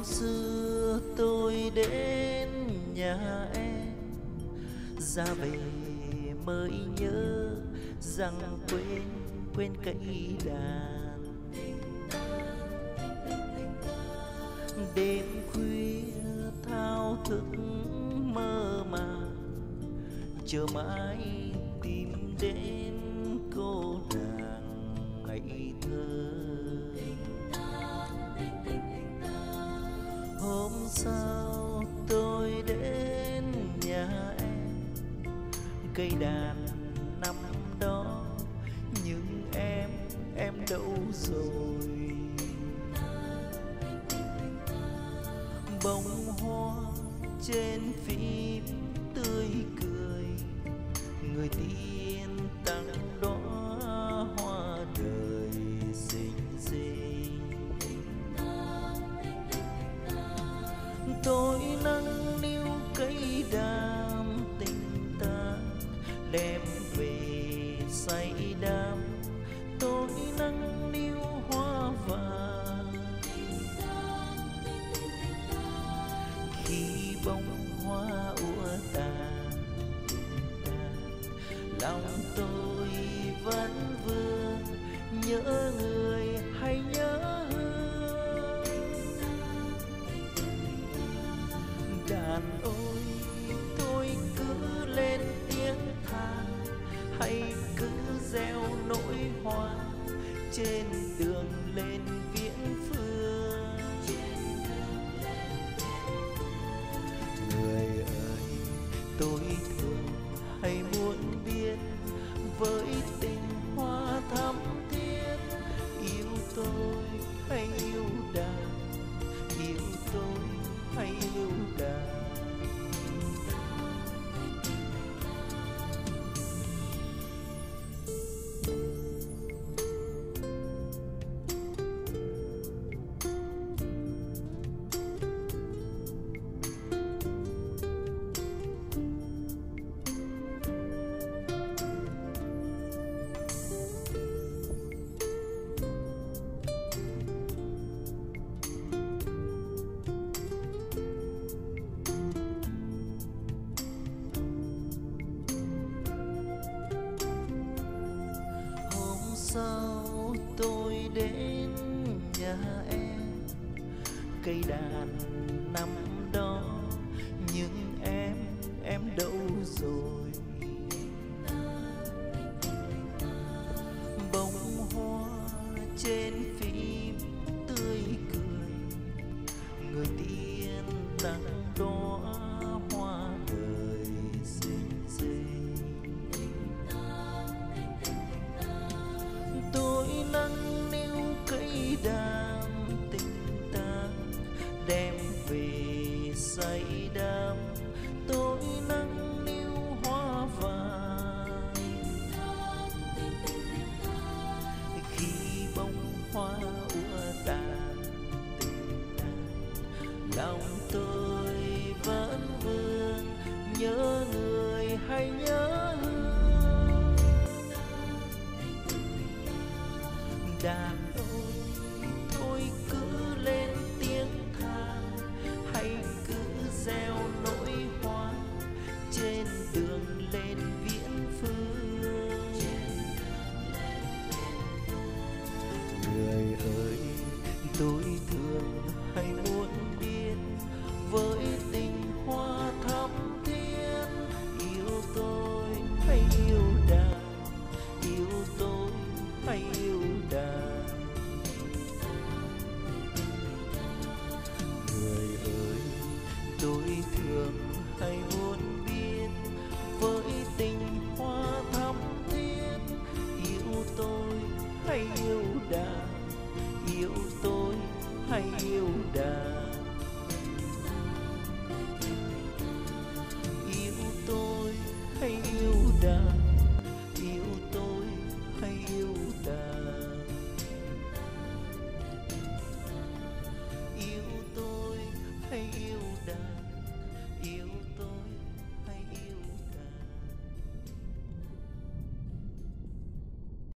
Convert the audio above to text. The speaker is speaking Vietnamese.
xưa tôi đến nhà em, ra về mới nhớ rằng quên cây đàn. Đêm khuya thao thức mơ màng, chờ mãi tìm đến cô nàng ngây thơ. Hôm sau tôi đến nhà em, cây đàn năm đó nhưng em đâu rồi. Bông hoa trên phim tươi cười, người tiên tặng đóa hoa đời xinh xinh. Tôi nâng niu cây đàn tình ta đem về say đắm. Tôi nâng niu hoa vàng khi bông hoa úa tàn. Lòng tôi vẫn vương nhớ người hay nhớ hương. Đàn ôi tôi cứ lên tiếng than, hay cứ gieo nỗi hoa trên đường lên Viễn Phương. Người ơi tôi thương hay muốn biết, với tình hoa thắm thiết, yêu tôi hay yêu đàn, yêu tôi hay yêu đàn. Sau tôi đến nhà em, cây đàn năm đó nhưng em đâu rồi. Bông hoa trên phim tươi cười, người tiên tặng đóa hoa đời xinh xinh. Tôi nâng niu cây đàn tình ta đem về say đắm. Tôi nâng niu hoa vàng khi bông hoa úa tàn tình tàn. Lòng tôi vẫn vương nhớ người hay nhớ